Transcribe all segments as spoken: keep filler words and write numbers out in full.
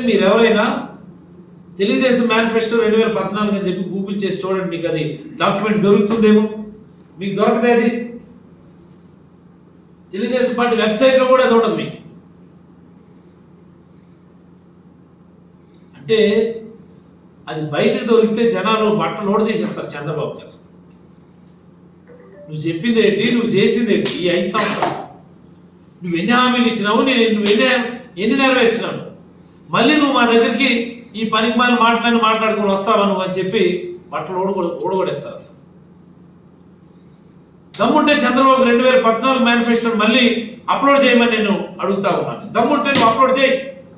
మీరు ఎవరైనా తెలుగుదేశం మేనిఫెస్టో రెండు వేల పద్నాలుగు అని చెప్పి గూగుల్ చేసి చూడండి, మీకు అది డాక్యుమెంట్ దొరుకుతుందేమో. మీకు దొరకదే అది. తెలుగుదేశం పార్టీ వెబ్సైట్లో కూడా అది ఉండదు మీకు. అంటే అది బయటకు దొరికితే జనాలు బట్టలు ఓడ తీసేస్తారు చంద్రబాబు కోసం. నువ్వు చెప్పింది ఏంటి, నువ్వు చేసింది ఏంటి ఈ ఐదు సంవత్సరాలు? నువ్వు ఎన్ని హామీలు ఇచ్చినావు, నేను నువ్వు ఎన్ని ఎన్ని నెరవేర్చినావు? మళ్ళీ నువ్వు మా దగ్గరికి ఈ పనికి మాలి మాట్లాడి మాట్లాడుకుని వస్తావా నువ్వు అని చెప్పి బట్టలు ఓడగొ ఓడగొడేస్తారు. అసలు దమ్ముంటే చంద్రబాబు రెండు వేల పద్నాలుగు మేనిఫెస్టోని మళ్ళీ అప్లోడ్ చేయమని నేను అడుగుతా ఉన్నాను. దమ్ముంటే నువ్వు అప్లోడ్ చేయి.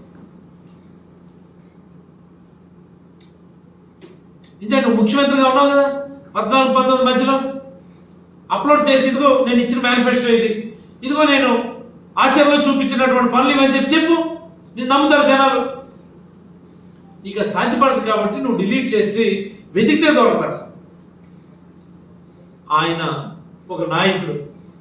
ఇంకా నువ్వు ముఖ్యమంత్రిగా ఉన్నావు కదా పద్నాలుగు పంతొమ్మిది మధ్యలో, అప్లోడ్ చేసి ఇదిగో నేను ఇచ్చిన మేనిఫెస్టో ఇది, ఇదిగో నేను ఆచరణలో చూపించినటువంటి పనులు ఇవని చెప్పి చెప్పు. నేను నమ్ముతారు జనాలు. ఇక సాధ్యపడదు కాబట్టి నువ్వు డిలీట్ చేసి వెతికితే దొరకదు. అసలు ఆయన ఒక నాయకుడు,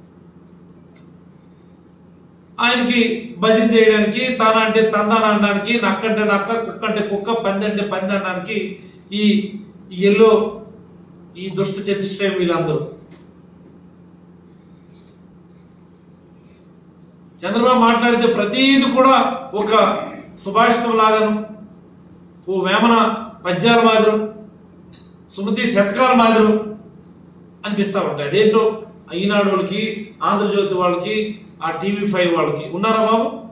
ఆయనకి భజన చేయడానికి, తాన అంటే తందాన అనడానికి, నక్కంటే నక్క, కుక్క అంటే కుక్క, పంది అంటే పంది అనడానికి ఈ ఎల్లో ఈ దుష్ట చతుష్టయం వీళ్ళందరూ. చంద్రబాబు మాట్లాడితే ప్రతీది కూడా ఒక సుభాషితం లాగాను, ఓ వేమన పద్యాల మాదిరు, సుమతి శతకాల మాదిరు అనిపిస్తూ ఉంటాయి. అదేంటో ఈనాడు వాళ్ళకి, ఆంధ్రజ్యోతి వాళ్ళకి, ఆ టీవీ ఫైవ్ వాళ్ళకి ఉన్నారా బాబు?